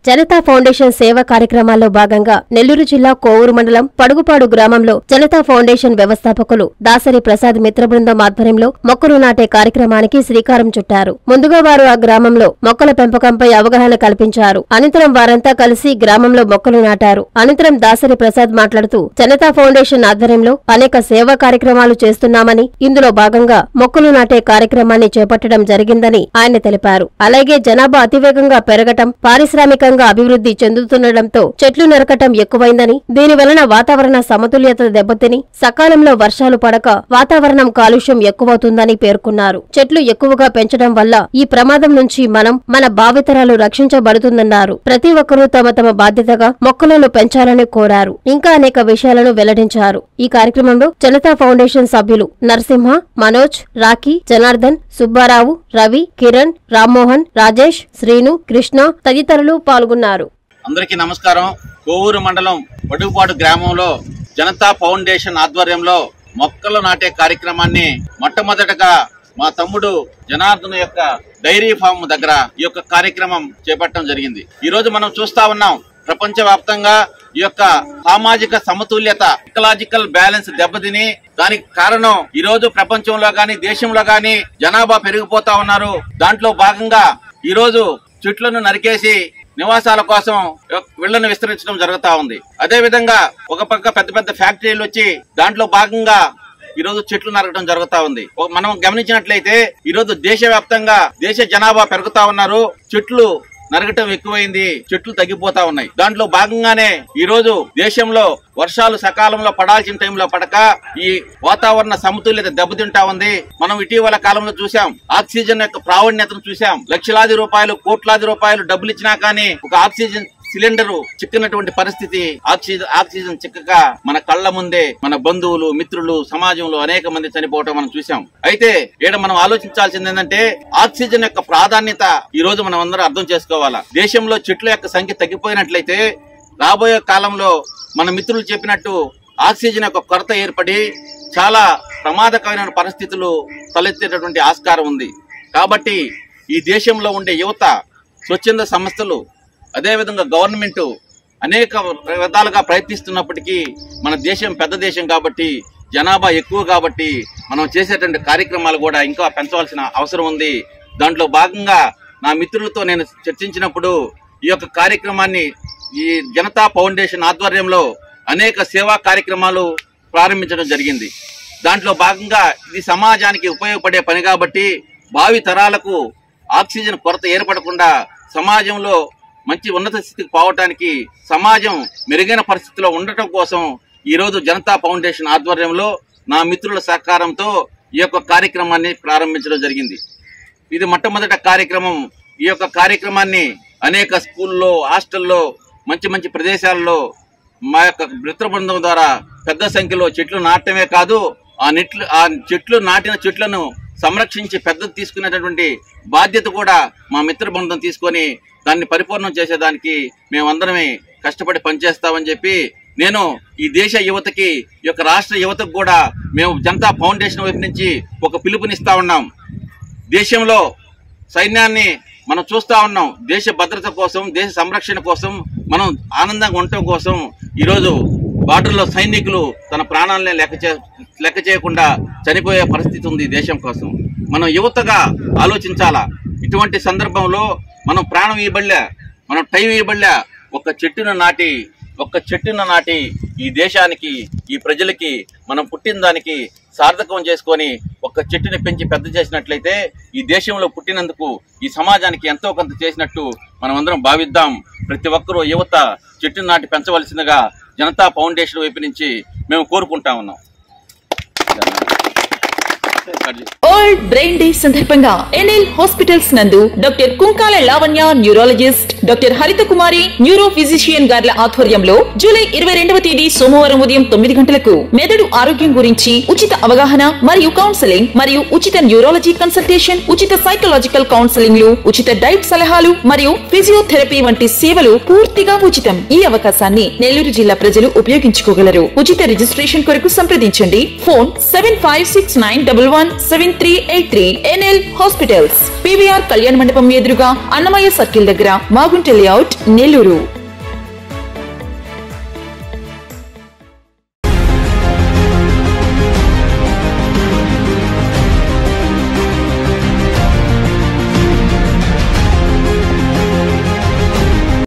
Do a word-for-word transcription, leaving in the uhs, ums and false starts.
Janata foundation సేవా కార్యక్రమాల్లో భాగంగా నెల్లూరు జిల్లా కోవూరు మండలం పడుగుపాడు గ్రామంలో జనతా ఫౌండేషన్ వ్యవస్థాపకులు దాసరి ప్రసాద్ మిత్ర బృందం ఆధ్వర్యంలో మొక్కలు నాటే కార్యక్రమానికి శ్రీకారం చుట్టారు. ముందుగా వారు ఆ గ్రామంలో మొక్కల పెంపకంపై అవగాహన కల్పించారు. అనంతరం వారంతా కలిసి గ్రామంలో మొక్కలు నాటారు. అనంతరం దాసరి ప్రసాద్ మాట్లాడుతూ జనతా ఫౌండేషన్ ఆధ్వర్యంలో అనేక సేవా కార్యక్రమాలు చేస్తున్నామని, ఇందులో భాగంగా మొక్కలు నాటే కార్యక్రమాన్ని చేపట్టడం జరిగిందని ఆయన తెలిపారు. అలాగే జనాభా అతివేగంగా పెరగటం, పారిశ్రామికంగా అభివృద్ధి చెందుతుండటంతో చెట్లు నరకటం ఎక్కువైందని, దీని వలన వాతావరణ సమతుల్యత దెబ్బతిని సకాలంలో వర్షాలు పడక వాతావరణం కాలుష్యం ఎక్కువవుతుందని పేర్కొన్నారు. చెట్లు ఎక్కువగా పెంచడం వల్ల ఈ ప్రమాదం నుంచి మనం మన భావితరాలు రక్షించబడుతుందన్నారు. ప్రతి ఒక్కరూ తమ తమ బాధ్యతగా మొక్కలను పెంచాలని కోరారు. ఇంకా అనేక విషయాలను వెల్లడించారు. ఈ కార్యక్రమంలో జనతా ఫౌండేషన్ సభ్యులు నరసింహ, మనోజ్, రాఖీ, జనార్దన్, సుబ్బారావు, రవి, కిరణ్, రామ్మోహన్, రాజేష్, శ్రీను, కృష్ణ తదితరులు పాల్గొన్నారు. అందరికీ నమస్కారం. కోవూరు మండలం పడుగుపాడు గ్రామంలో జనతా ఫౌండేషన్ ఆధ్వర్యంలో మొక్కలు నాటే కార్యక్రమాన్ని మొట్టమొదటగా మా తమ్ముడు జనార్దన్ యొక్క డైరీ ఫామ్ దగ్గర ఈ యొక్క కార్యక్రమం చేపట్టడం జరిగింది. ఈ రోజు మనం చూస్తా ఉన్నాం, ప్రపంచ వ్యాప్తంగా ఈ యొక్క సామాజిక సమతుల్యత, ఎకలాజికల్ బ్యాలెన్స్ దెబ్బతిని, దానికి కారణం ఈ రోజు ప్రపంచంలో గాని దేశంలో గాని జనాభా పెరిగిపోతా ఉన్నారు. దాంట్లో భాగంగా ఈ రోజు చెట్లను నరికేసి నివాసాల కోసం ఇళ్లను విస్తరించడం జరుగుతా ఉంది. అదే విధంగా ఒక పక్క పెద్ద పెద్ద ఫ్యాక్టరీలు వచ్చి దాంట్లో భాగంగా ఈ రోజు చెట్లు నరకడం జరుగుతా ఉంది. మనం గమనించినట్లయితే ఈ రోజు దేశవ్యాప్తంగా దేశ జనాభా పెరుగుతా ఉన్నారు, చెట్లు నరగటం ఎక్కువైంది, చెట్లు తగ్గిపోతా ఉన్నాయి. దాంట్లో భాగంగానే ఈ రోజు దేశంలో వర్షాలు సకాలంలో పడాల్సిన టైంలో పడక ఈ వాతావరణ సమతుల్యత దెబ్బతింటా ఉంది. మనం ఇటీవల కాలంలో చూసాం, ఆక్సిజన్ యొక్క ప్రావీణ్యతను చూసాం. లక్షలాది రూపాయలు, కోట్లాది రూపాయలు డబ్బులు ఇచ్చినా కానీ ఒక ఆక్సిజన్ సిలిండర్ చిక్కినటువంటి పరిస్థితి, ఆక్సిజన్ ఆక్సిజన్ చిక్కక మన కళ్ల ముందే మన బంధువులు, మిత్రులు, సమాజంలో అనేక మంది చనిపోవటం మనం చూసాం. అయితే ఈడ మనం ఆలోచించాల్సింది ఏంటంటే ఆక్సిజన్ యొక్క ప్రాధాన్యత ఈ రోజు మనం అందరం అర్థం చేసుకోవాలా. దేశంలో చెట్ల యొక్క సంఖ్య తగ్గిపోయినట్లయితే రాబోయే కాలంలో మన మిత్రులు చెప్పినట్టు ఆక్సిజన్ యొక్క కొరత ఏర్పడి చాలా ప్రమాదకరమైన పరిస్థితులు తలెత్తేటటువంటి ఆస్కారం ఉంది. కాబట్టి ఈ దేశంలో ఉండే యువత, స్వచ్ఛంద సంస్థలు, అదేవిధంగా గవర్నమెంట్ అనేక విధాలుగా ప్రయత్నిస్తున్నప్పటికీ మన దేశం పెద్ద దేశం కాబట్టి, జనాభా ఎక్కువ కాబట్టి మనం చేసేటువంటి కార్యక్రమాలు కూడా ఇంకా పెంచవలసిన అవసరం ఉంది. దాంట్లో భాగంగా నా మిత్రులతో నేను చర్చించినప్పుడు ఈ యొక్క కార్యక్రమాన్ని ఈ జనతా ఫౌండేషన్ ఆధ్వర్యంలో అనేక సేవా కార్యక్రమాలు ప్రారంభించడం జరిగింది. దాంట్లో భాగంగా ఇది సమాజానికి ఉపయోగపడే పని కాబట్టి భావి తరాలకు ఆక్సిజన్ కొరత ఏర్పడకుండా సమాజంలో మంచి ఉన్నత స్థితికి పోవటానికి, సమాజం మెరుగైన పరిస్థితిలో ఉండటం కోసం ఈ రోజు జనతా ఫౌండేషన్ ఆధ్వర్యంలో నా మిత్రుల సహకారంతో ఈ యొక్క కార్యక్రమాన్ని ప్రారంభించడం జరిగింది. ఇది మొట్టమొదటి కార్యక్రమం. ఈ యొక్క కార్యక్రమాన్ని అనేక స్కూల్లో, హాస్టల్లో, మంచి మంచి ప్రదేశాల్లో మా యొక్క మిత్ర బృందం ద్వారా పెద్ద సంఖ్యలో చెట్లు నాటమే కాదు, ఆ నెట్లు ఆ చెట్లు నాటిన చెట్లను సంరక్షించి పెద్ద తీసుకునేటటువంటి బాధ్యత కూడా మా మిత్ర బృందం తీసుకొని దాన్ని పరిపూర్ణం చేసేదానికి మేమందరమే కష్టపడి పనిచేస్తామని చెప్పి నేను ఈ దేశ యువతకి, ఈ యొక్క రాష్ట్ర యువతకు కూడా మేము జనతా ఫౌండేషన్ వైపు నుంచి ఒక పిలుపునిస్తా ఉన్నాం. దేశంలో సైన్యాన్ని మనం చూస్తా ఉన్నాం. దేశ భద్రత కోసం, దేశ సంరక్షణ కోసం, మనం ఆనందంగా ఉండటం కోసం ఈరోజు బార్డర్లో సైనికులు తన ప్రాణాలనే లెక్క చే లెక్క చేయకుండా చనిపోయే పరిస్థితి ఉంది. దేశం కోసం మనం యువతగా ఆలోచించాలా. ఇటువంటి సందర్భంలో మనం ప్రాణం ఇవ్వబడలే, మనం టైం ఇవ్వబడలే. ఒక చెట్టును నాటి ఒక్క చెట్టును నాటి ఈ దేశానికి, ఈ ప్రజలకి, మనం పుట్టిన దానికి సార్థకం చేసుకొని ఒక్క చెట్టుని పెంచి పెద్ద చేసినట్లయితే ఈ దేశంలో పుట్టినందుకు ఈ సమాజానికి ఎంతో కొంత చేసినట్టు మనం అందరం భావిద్దాం. ప్రతి ఒక్కరూ యువత చెట్టును నాటి పెంచవలసిందిగా జనతా ఫౌండేషన్ వైపు నుంచి మేము కోరుకుంటా ఉన్నాం. వరల్డ్ బ్రెయిన్ డే సందర్భంగా ఎన్ఎల్ హాస్పిటల్స్ నందు doctor Kunkala Lavanya neurologist, doctor Haritha Kumari neuro physician గార్ల ఆధ్వర్యంలో జూలై ఇరవై రెండవ తేదీ సోమవారం ఉదయం తొమ్మిది గంటలకు మెదడు ఆరోగ్యం గురించి ఉచిత అవగాహన మరియు కౌన్సెలింగ్ మరియు ఉచిత న్యూరాలజీ కన్సల్టేషన్, ఉచిత సైకలాజికల్ కౌన్సెలింగ్లు, ఉచిత డైట్ సలహాలు మరియు ఫిజియోథెరపీ వంటి సేవలు పూర్తిగా ఉచితం. ఈ అవకాశాన్ని నెల్లూరు జిల్లా ప్రజలు ఉపయోగించుకోగలరు. ఉచిత రిజిస్ట్రేషన్ కొరకు సంప్రదించండి. Phone seven five six nine double one seven three eight three. NL hospitals, PVR కళ్యాణ మండపం ఎదురుగా, అన్నమయ్య సర్కిల్ దగ్గర, మాగుంట లేఅవుట్, నెల్లూరు.